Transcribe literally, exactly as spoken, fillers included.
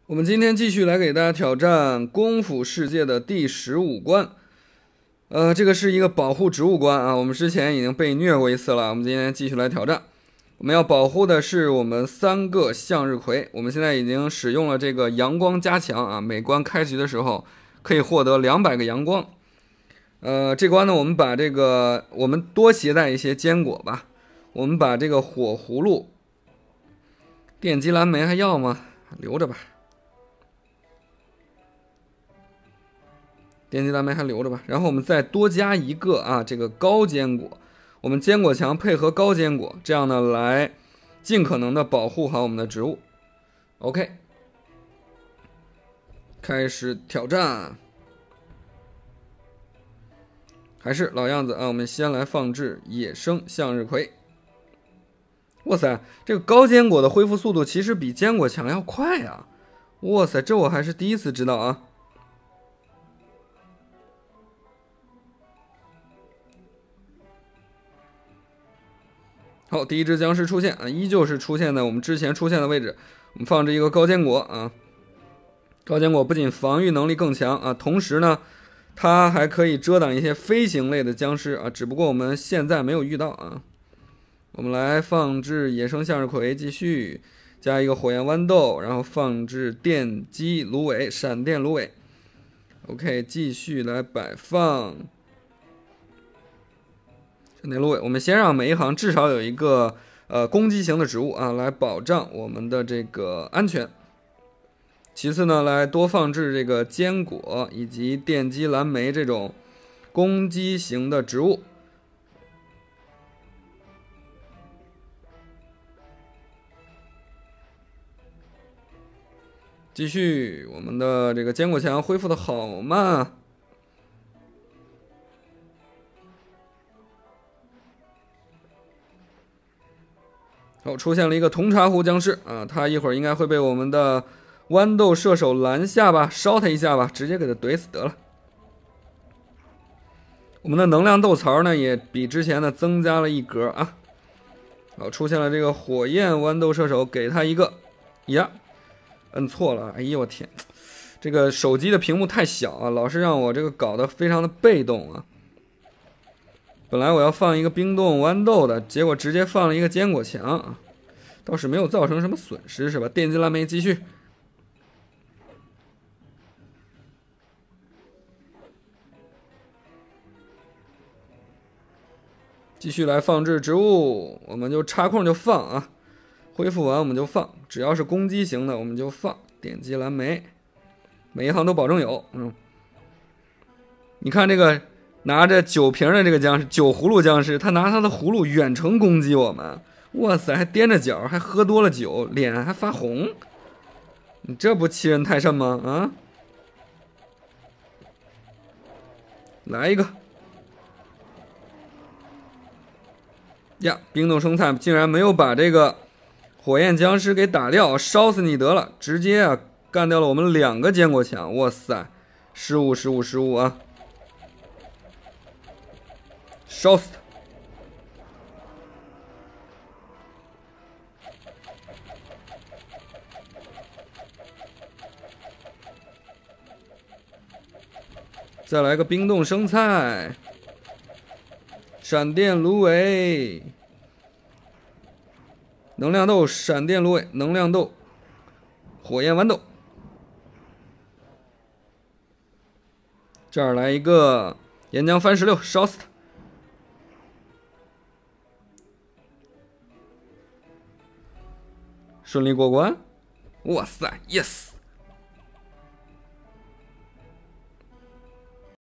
我们今天继续来给大家挑战功夫世界的第十五关。呃，这个是一个保护植物关啊，我们之前已经被虐过一次了，我们今天继续来挑战。我们要保护的是我们三个向日葵。我们现在已经使用了这个阳光加强啊，每关开局的时候可以获得两百个阳光。呃，这关呢，我们把这个我们多携带一些坚果吧。我们把这个火葫芦、电击蓝莓还要吗？留着吧。电击蓝莓还留着吧，然后我们再多加一个啊，这个高坚果，我们坚果墙配合高坚果，这样呢来尽可能的保护好我们的植物。OK， 开始挑战，还是老样子啊，我们先来放置野生向日葵。哇塞，这个高坚果的恢复速度其实比坚果墙要快啊！哇塞，这我还是第一次知道啊。好，第一只僵尸出现啊，依旧是出现在我们之前出现的位置。我们放置一个高坚果啊，高坚果不仅防御能力更强啊，同时呢，它还可以遮挡一些飞行类的僵尸啊，只不过我们现在没有遇到啊。我们来放置野生向日葵，继续加一个火焰豌豆，然后放置电击芦苇、闪电芦苇。OK， 继续来摆放。闪电芦苇，我们先让每一行至少有一个呃攻击型的植物啊，来保障我们的这个安全。其次呢，来多放置这个坚果以及电击蓝莓这种攻击型的植物。继续，我们的这个坚果墙恢复的好慢啊！好，出现了一个铜茶壶僵尸啊，他一会儿应该会被我们的豌豆射手拦下吧，烧他一下吧，直接给他怼死得了。我们的能量豆槽呢，也比之前的增加了一格啊。好，出现了这个火焰豌豆射手，给他一个呀，摁错了，哎呦我天，这个手机的屏幕太小啊，老是让我这个搞得非常的被动啊。本来我要放一个冰冻豌豆的，结果直接放了一个坚果墙啊，倒是没有造成什么损失是吧？电击蓝莓继续，继续来放置植物，我们就插空就放啊，恢复完我们就放，只要是攻击型的我们就放。电击蓝莓，每一行都保证有，嗯，你看这个。拿着酒瓶的这个僵尸，酒葫芦僵尸，他拿他的葫芦远程攻击我们，哇塞，还踮着脚，还喝多了酒，脸还发红，你这不欺人太甚吗？啊，来一个呀！冰冻生菜竟然没有把这个火焰僵尸给打掉，烧死你得了，直接啊干掉了我们两个坚果墙，哇塞，失误失误失误啊！烧死他！再来个冰冻生菜，闪电芦苇，能量豆，闪电芦苇，能量豆，火焰豌豆。这儿来一个岩浆番石榴，烧死他！顺利过关，哇塞 ，yes！